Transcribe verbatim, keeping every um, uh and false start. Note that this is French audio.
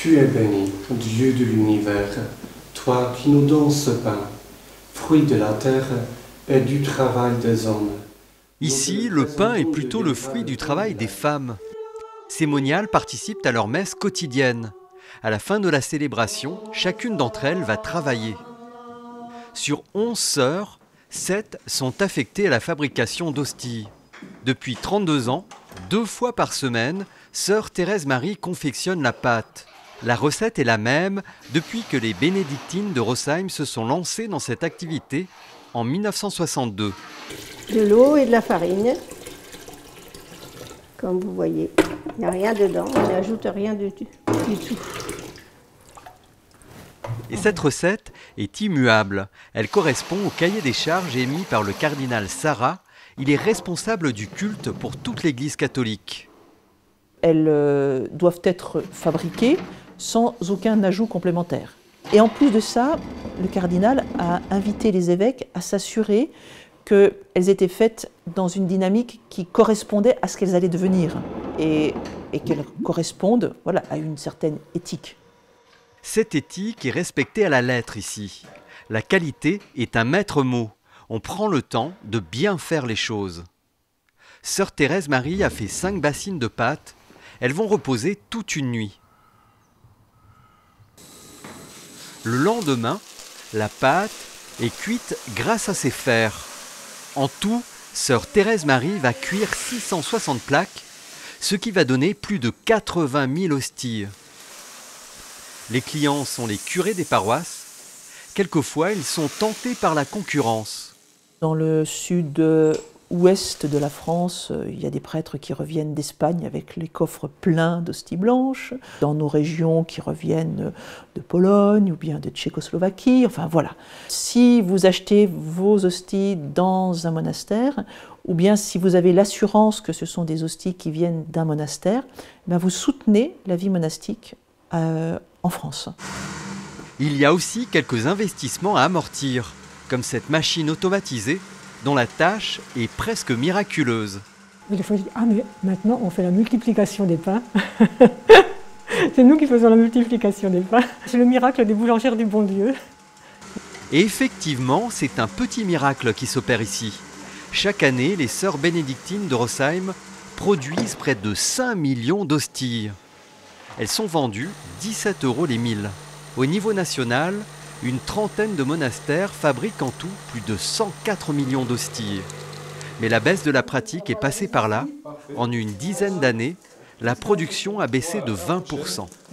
Tu es béni, Dieu de l'univers, toi qui nous donnes ce pain, fruit de la terre et du travail des hommes. Ici, le pain est plutôt le fruit du travail des femmes. Ces moniales participent à leur messe quotidienne. À la fin de la célébration, chacune d'entre elles va travailler. Sur onze sœurs, sept sont affectées à la fabrication d'hosties. Depuis trente-deux ans, deux fois par semaine, sœur Thérèse Marie confectionne la pâte. La recette est la même depuis que les bénédictines de Rosheim se sont lancées dans cette activité en mille neuf cent soixante-deux. De l'eau et de la farine, comme vous voyez. Il n'y a rien dedans, on n'ajoute rien du tout. Du tout. Et cette recette est immuable. Elle correspond au cahier des charges émis par le cardinal Sarrat. Il est responsable du culte pour toute l'Église catholique. Elles euh, doivent être fabriquées sans aucun ajout complémentaire. Et en plus de ça, le cardinal a invité les évêques à s'assurer qu'elles étaient faites dans une dynamique qui correspondait à ce qu'elles allaient devenir et, et qu'elles correspondent voilà, à une certaine éthique. Cette éthique est respectée à la lettre ici. La qualité est un maître mot. On prend le temps de bien faire les choses. Sœur Thérèse Marie a fait cinq bassines de pâte. Elles vont reposer toute une nuit. Le lendemain, la pâte est cuite grâce à ces fers. En tout, sœur Thérèse Marie va cuire six cent soixante plaques, ce qui va donner plus de quatre-vingt mille hosties. Les clients sont les curés des paroisses. Quelquefois, ils sont tentés par la concurrence. Dans le sud-ouest de la France, il y a des prêtres qui reviennent d'Espagne avec les coffres pleins d'hosties blanches. Dans nos régions qui reviennent de Pologne ou bien de Tchécoslovaquie, enfin voilà. Si vous achetez vos hosties dans un monastère, ou bien si vous avez l'assurance que ce sont des hosties qui viennent d'un monastère, ben vous soutenez la vie monastique euh, en France. Il y a aussi quelques investissements à amortir, comme cette machine automatisée dont la tâche est presque miraculeuse. Il faut dire, ah mais maintenant on fait la multiplication des pains. C'est nous qui faisons la multiplication des pains. C'est le miracle des boulangères du bon Dieu. Et effectivement, c'est un petit miracle qui s'opère ici. Chaque année, les sœurs bénédictines de Rosheim produisent près de cinq millions d'hosties. Elles sont vendues dix-sept euros les mille. Au niveau national, une trentaine de monastères fabriquent en tout plus de cent quatre millions d'hosties. Mais la baisse de la pratique est passée par là. En une dizaine d'années, la production a baissé de vingt pour cent.